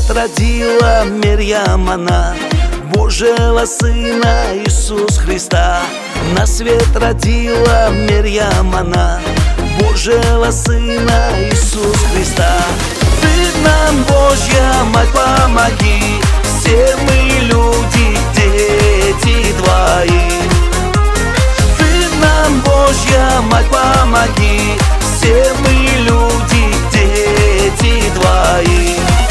родила Мирьям она Божьего Сына Иисус Христа. На свет родила Мирьям она Божьего Сына Иисус Христа. Ты нам, Божья Мать, помоги, все мы люди, дети Твои. Ты нам, Божья Мать, помоги, все мы люди, дети Твои.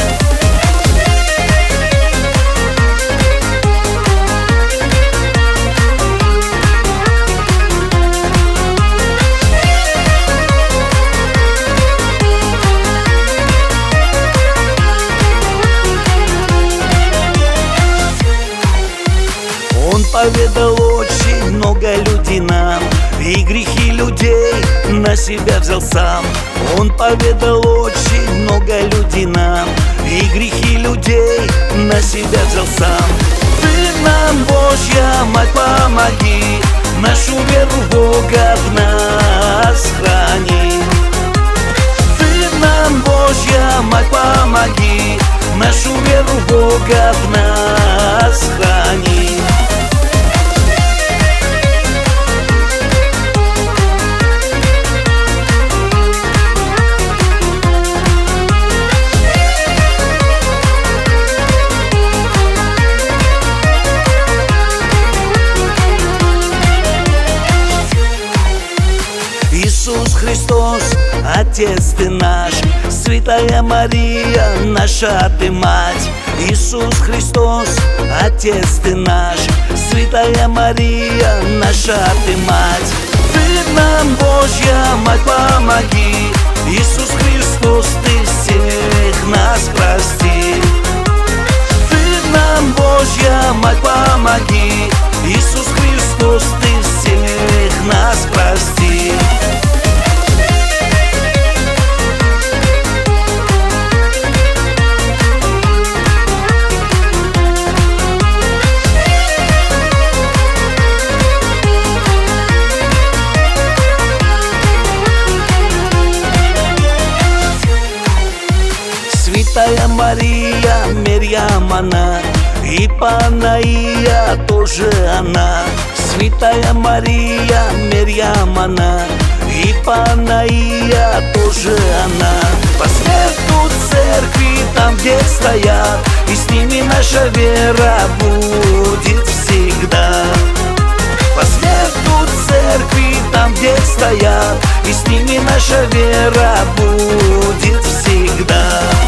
Он поведал очень много людей нам, и грехи людей на себя взял сам. Он поведал очень много людей нам, и грехи людей на себя взял сам. Ты нам, Божья Мать, помоги, нашу веру в Бога в нас храни. Ты нам, Божья Мать, помоги, нашу веру в Бога в нас храни. Иисус Христос, Отец Ты наш, Святая Мария, наша Ты Мать. Иисус Христос, Отец Ты наш, Святая Мария, наша Ты Мать. Ты нам, Божья Мать, помоги, Иисус Христос, Ты всех нас прости. Ты нам, Божья Мать, помоги, Иисус Христос, Ты всех нас прости. Святая Мария, Мирьям она, и Панаия тоже она. Святая Мария, Мирьям она, и Панаия тоже она. По свету церкви, там, где стоят, и с ними наша вера будет всегда. По свету церкви, там, где стоят, и с ними наша вера будет всегда.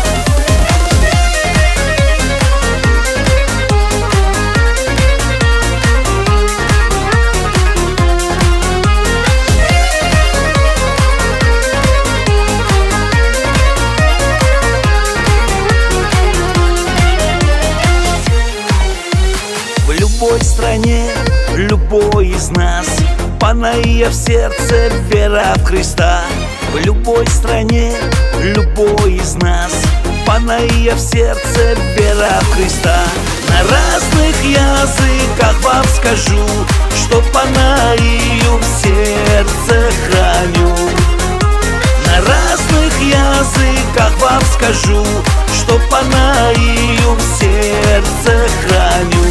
В любой стране, любой из нас, Панаия в сердце, вера в Христа. В любой стране, любой из нас, Панаия в сердце, вера в Христа. На разных языках вам скажу, что Панаию в сердце храню. На разных языках вам скажу, что Панаию в сердце храню.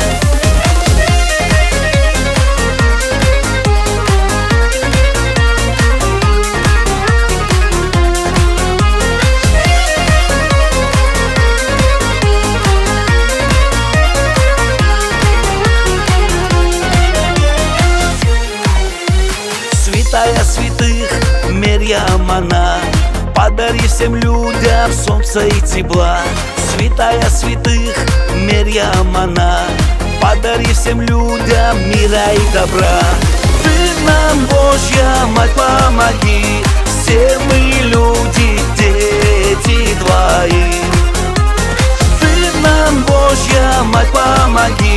Святая святых, Мирьям она, подари всем людям солнца и тепла. Святая святых, Мирьям она, подари всем людям мира и добра. Ты нам, Божья Мать, помоги, все мы люди, дети Твои. Ты нам, Божья Мать, помоги,